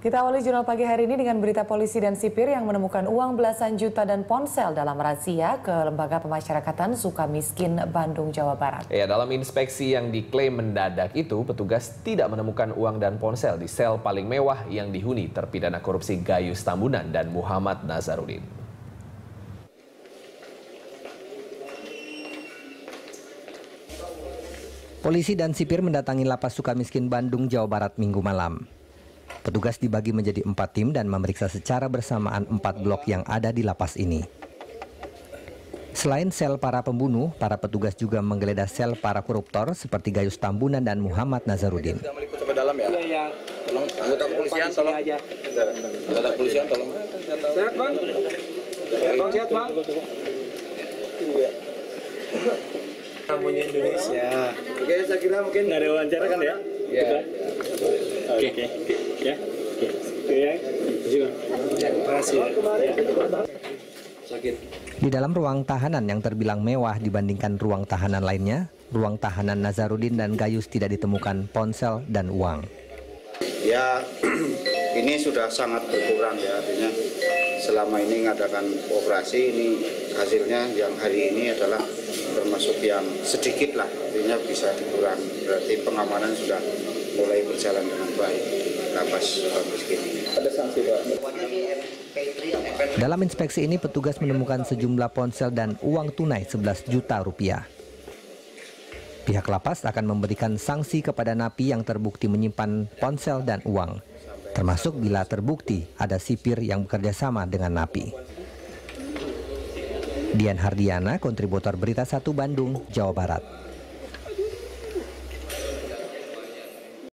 Kita awali jurnal pagi hari ini dengan berita polisi dan sipir yang menemukan uang belasan juta dan ponsel dalam razia ke Lembaga Pemasyarakatan Sukamiskin, Bandung, Jawa Barat. Ya, dalam inspeksi yang diklaim mendadak itu, petugas tidak menemukan uang dan ponsel di sel paling mewah yang dihuni terpidana korupsi Gayus Tambunan dan Muhammad Nazarudin. Polisi dan sipir mendatangi Lapas Sukamiskin, Bandung, Jawa Barat Minggu malam. Petugas dibagi menjadi 4 tim dan memeriksa secara bersamaan 4 blok yang ada di lapas ini. Selain sel para pembunuh, para petugas juga menggeledah sel para koruptor seperti Gayus Tambunan dan Muhammad Nazarudin. Iya. Tolong anggota kepolisian tolong. Anggota kepolisian tolong. Sehat, Bang? Sehat, Bang? Tamunya Indonesia. Oke, saya kira mungkin nggak ada wawancara kan ya? Iya. Oke. Ya. Terima kasih. Sakit. Di dalam ruang tahanan yang terbilang mewah dibandingkan ruang tahanan lainnya, ruang tahanan Nazarudin dan Gayus tidak ditemukan ponsel dan uang. Ya, ini sudah sangat berkurang ya, artinya selama ini mengadakan operasi ini hasilnya yang hari ini adalah termasuk yang sedikit lah, artinya bisa dikurangi, berarti pengamanan sudah mulai berjalan dengan baik Lapas Sukamiskin ini. Ada sanksi Pak? Dalam inspeksi ini petugas menemukan sejumlah ponsel dan uang tunai 11 juta rupiah. Pihak lapas akan memberikan sanksi kepada napi yang terbukti menyimpan ponsel dan uang, termasuk bila terbukti ada sipir yang bekerja sama dengan napi. Dian Hardiana, kontributor Berita 1 Bandung, Jawa Barat.